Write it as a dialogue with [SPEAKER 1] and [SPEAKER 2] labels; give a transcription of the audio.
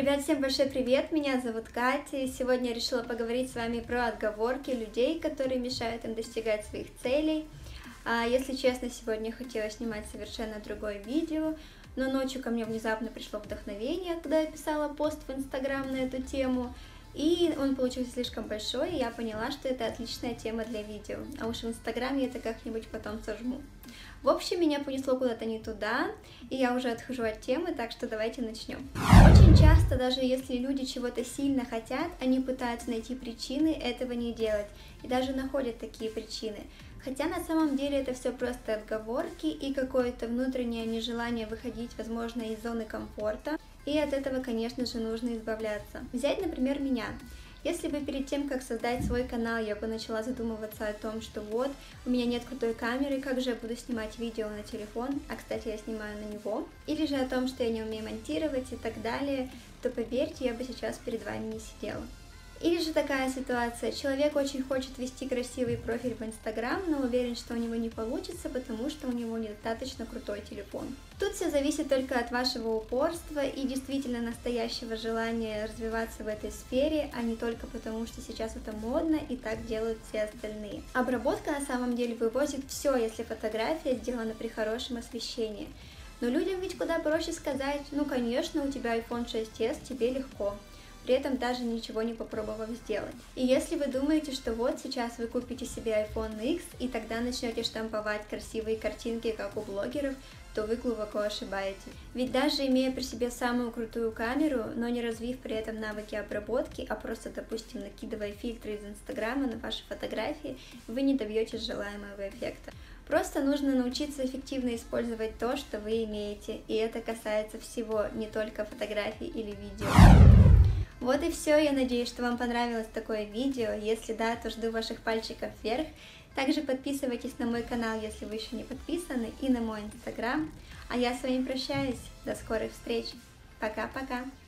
[SPEAKER 1] Ребят, всем большой привет, меня зовут Катя, и сегодня я решила поговорить с вами про отговорки людей, которые мешают им достигать своих целей. Если честно, сегодня я хотела снимать совершенно другое видео, но ночью ко мне внезапно пришло вдохновение, когда я писала пост в Инстаграм на эту тему, и он получился слишком большой, и я поняла, что это отличная тема для видео, а уж в Инстаграм я это как-нибудь потом сожму. В общем, меня понесло куда-то не туда, и я уже отхожу от темы, так что давайте начнем. Очень часто, даже если люди чего-то сильно хотят, они пытаются найти причины этого не делать, и даже находят такие причины. Хотя на самом деле это все просто отговорки и какое-то внутреннее нежелание выходить, возможно, из зоны комфорта, и от этого, конечно же, нужно избавляться. Взять, например, меня. Если бы перед тем, как создать свой канал, я бы начала задумываться о том, что вот, у меня нет крутой камеры, как же я буду снимать видео на телефон, а кстати, я снимаю на него, или же о том, что я не умею монтировать и так далее, то поверьте, я бы сейчас перед вами не сидела. Или же такая ситуация, человек очень хочет вести красивый профиль в Инстаграм, но уверен, что у него не получится, потому что у него недостаточно крутой телефон. Тут все зависит только от вашего упорства и действительно настоящего желания развиваться в этой сфере, а не только потому, что сейчас это модно и так делают все остальные. Обработка на самом деле вывозит все, если фотография сделана при хорошем освещении. Но людям ведь куда проще сказать: ну конечно, у тебя iPhone 6s, тебе легко, при этом даже ничего не попробовав сделать. И если вы думаете, что вот сейчас вы купите себе iPhone X и тогда начнете штамповать красивые картинки, как у блогеров, то вы глубоко ошибаетесь. Ведь даже имея при себе самую крутую камеру, но не развив при этом навыки обработки, а просто, допустим, накидывая фильтры из Инстаграма на ваши фотографии, вы не добьетесь желаемого эффекта. Просто нужно научиться эффективно использовать то, что вы имеете, и это касается всего, не только фотографий или видео. Вот и все, я надеюсь, что вам понравилось такое видео, если да, то жду ваших пальчиков вверх. Также подписывайтесь на мой канал, если вы еще не подписаны, и на мой Инстаграм. А я с вами прощаюсь, до скорых встреч, пока-пока!